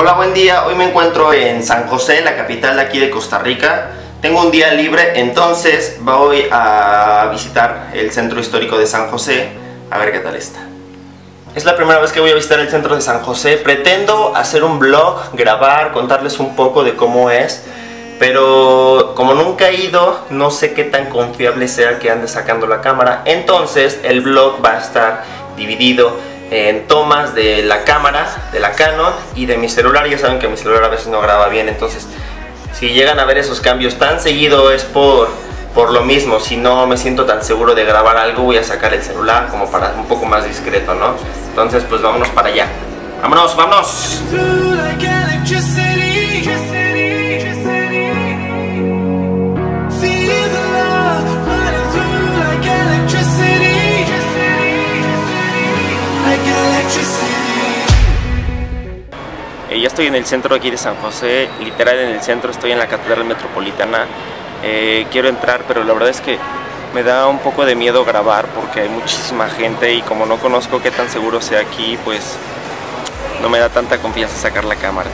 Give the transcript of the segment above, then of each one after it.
Hola, buen día. Hoy me encuentro en San José, la capital de aquí de Costa Rica. Tengo un día libre, entonces voy a visitar el centro histórico de San José, a ver qué tal está. Es la primera vez que voy a visitar el centro de San José. Pretendo hacer un vlog, grabar, contarles un poco de cómo es, pero como nunca he ido, no sé qué tan confiable sea que ande sacando la cámara. Entonces el vlog va a estar dividido en tomas de la cámara, de la Canon y de mi celular. Ya saben que mi celular a veces no graba bien, entonces si llegan a ver esos cambios tan seguido es por lo mismo. Si no me siento tan seguro de grabar algo, voy a sacar el celular como para un poco más discreto, ¿no? Entonces pues vámonos para allá. ¡Vámonos, vámonos! Ya estoy en el centro aquí de San José, literal en el centro, estoy en la Catedral Metropolitana. Quiero entrar, pero la verdad es que me da un poco de miedo grabar porque hay muchísima gente y como no conozco qué tan seguro sea aquí, pues no me da tanta confianza sacar la cámara.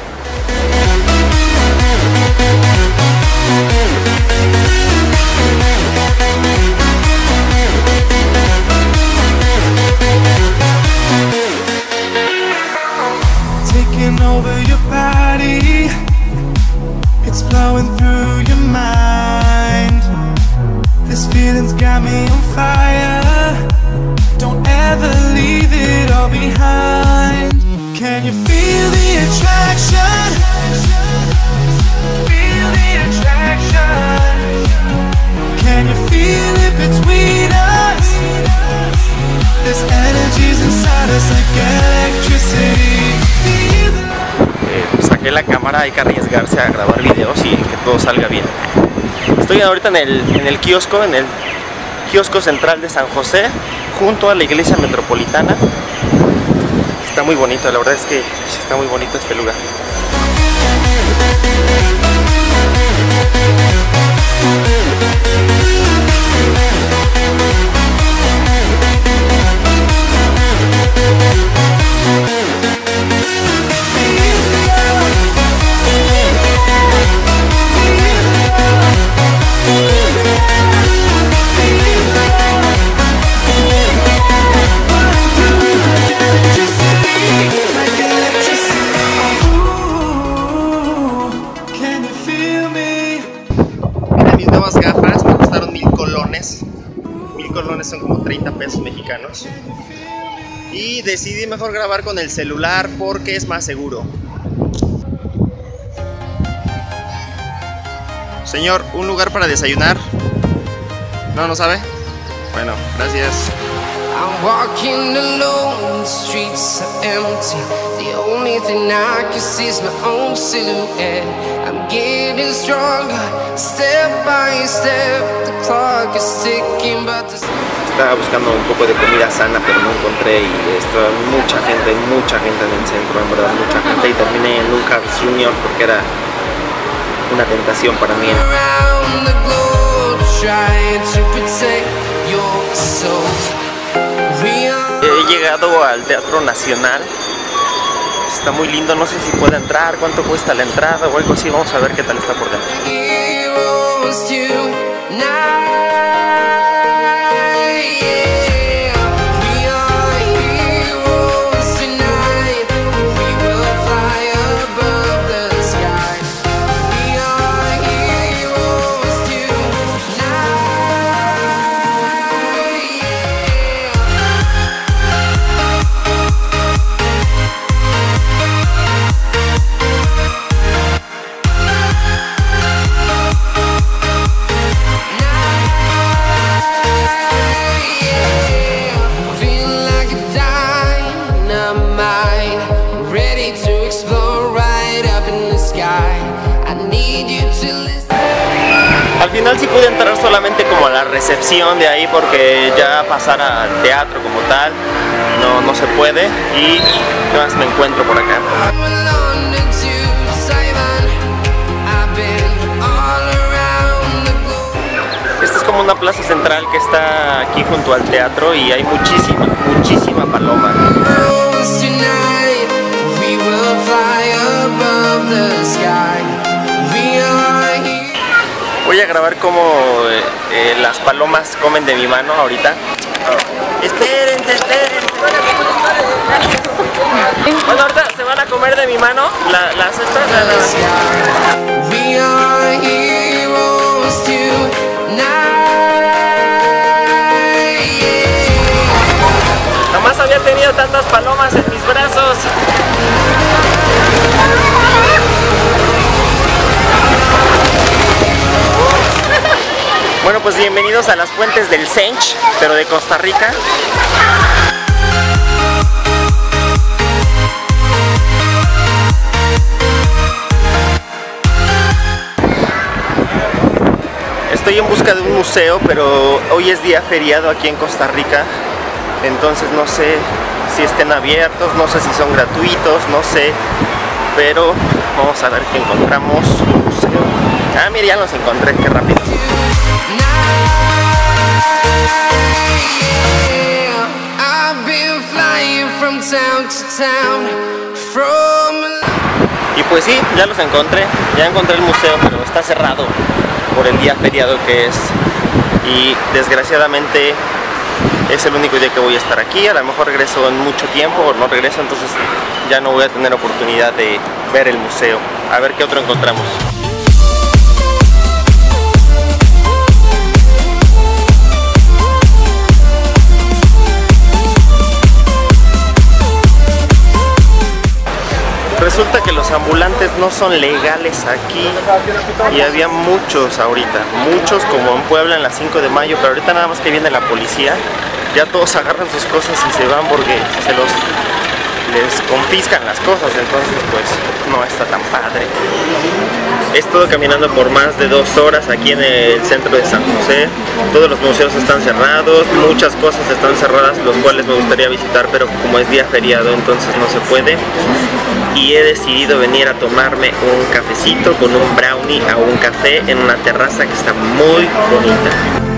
Over your body, it's flowing through your mind. This feeling's got me on fire. Don't ever leave it all behind. Can you feel the attraction? Feel the attraction. Can you feel it between us? This energy's inside us like electricity. Saqué la cámara, hay que arriesgarse a grabar videos y que todo salga bien. Estoy ahorita en el kiosco central de San José, junto a la iglesia metropolitana. Está muy bonito, la verdad es que está muy bonito este lugar. Gafas me costaron 1000 colones. 1000 colones son como 30 pesos mexicanos. Y decidí mejor grabar con el celular porque es más seguro. Señor, ¿un lugar para desayunar? ¿No sabe? Bueno, gracias. I'm walking alone, the streets are empty. The only thing I can see is my own silhouette. I'm getting stronger, step by step. The clock is ticking, but the... Estaba buscando un poco de comida sana, pero no encontré y estaba mucha gente en el centro, en verdad, mucha gente. Y terminé en un Carl's Jr. porque era una tentación para mí. Around the globe, trying to protect your soul. He llegado al Teatro Nacional. Está muy lindo, no sé si puedo entrar, cuánto cuesta la entrada o algo así. Vamos a ver qué tal está por dentro. Al final sí pude entrar solamente como a la recepción de ahí porque ya pasar al teatro como tal no se puede. Y ¿qué más me encuentro por acá? Esta es como una plaza central que está aquí junto al teatro y hay muchísima paloma. voy a grabar cómo las palomas comen de mi mano ahorita. Espérense. Bueno, ahorita se van a comer de mi mano las estas. We are heroes tonight. Jamás había tenido tantas palomas en mis brazos. Bueno, pues bienvenidos a las fuentes del Sench, pero de Costa Rica. Estoy en busca de un museo, pero hoy es día feriado aquí en Costa Rica. Entonces no sé si estén abiertos, no sé si son gratuitos, no sé. Pero vamos a ver qué encontramos. Un museo. Ah, mira, ya los encontré, qué rápido. Y pues sí, ya los encontré, ya encontré el museo, pero está cerrado por el día feriado que es. Y desgraciadamente es el único día que voy a estar aquí. A lo mejor regreso en mucho tiempo o no regreso, entonces ya no voy a tener oportunidad de ver el museo. A ver qué otro encontramos. Resulta que los ambulantes no son legales aquí y había muchos ahorita, muchos como en Puebla en las 5 de mayo, pero ahorita nada más que viene la policía, ya todos agarran sus cosas y se van porque les confiscan las cosas, entonces pues no está tan padre. He estado caminando por más de 2 horas aquí en el centro de San José. Todos los museos están cerrados, muchas cosas están cerradas, los cuales me gustaría visitar, pero como es día feriado entonces no se puede. Y he decidido venir a tomarme un cafecito con un brownie a un café en una terraza que está muy bonita.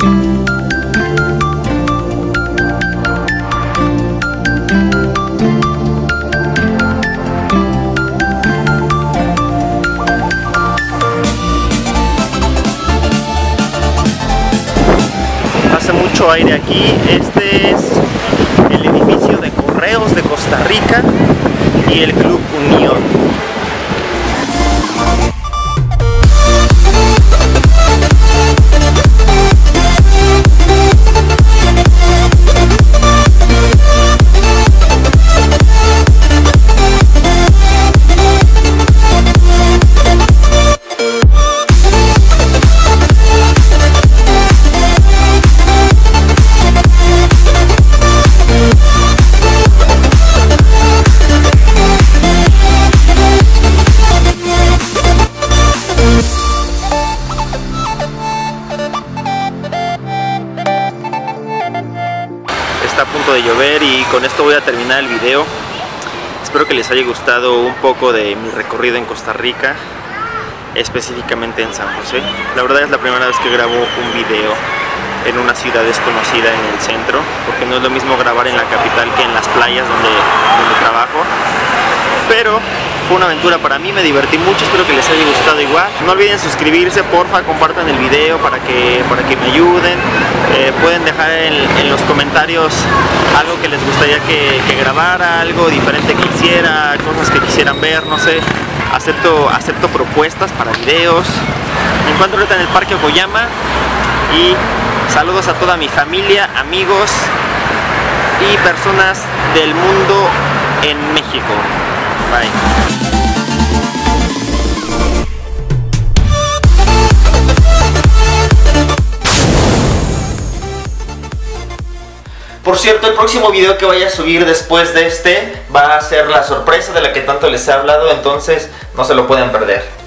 Hace mucho aire aquí. Este es el edificio de correos de Costa Rica y el Club Unión. Está a punto de llover y con esto voy a terminar el video. Espero que les haya gustado un poco de mi recorrido en Costa Rica, específicamente en San José. La verdad es la primera vez que grabo un video en una ciudad desconocida en el centro, porque no es lo mismo grabar en la capital que en las playas donde trabajo. Pero fue una aventura para mí, me divertí mucho, espero que les haya gustado igual. No olviden suscribirse, porfa, compartan el video para que me ayuden. Pueden dejar en los comentarios algo que les gustaría que grabara, algo diferente que hiciera, cosas que quisieran ver, no sé. Acepto propuestas para videos. Me encuentro ahorita en el Parque Ocoyama y saludos a toda mi familia, amigos y personas del mundo en México. Bye. Por cierto, el próximo video que vaya a subir después de este va a ser la sorpresa de la que tanto les he hablado, entonces no se lo pueden perder.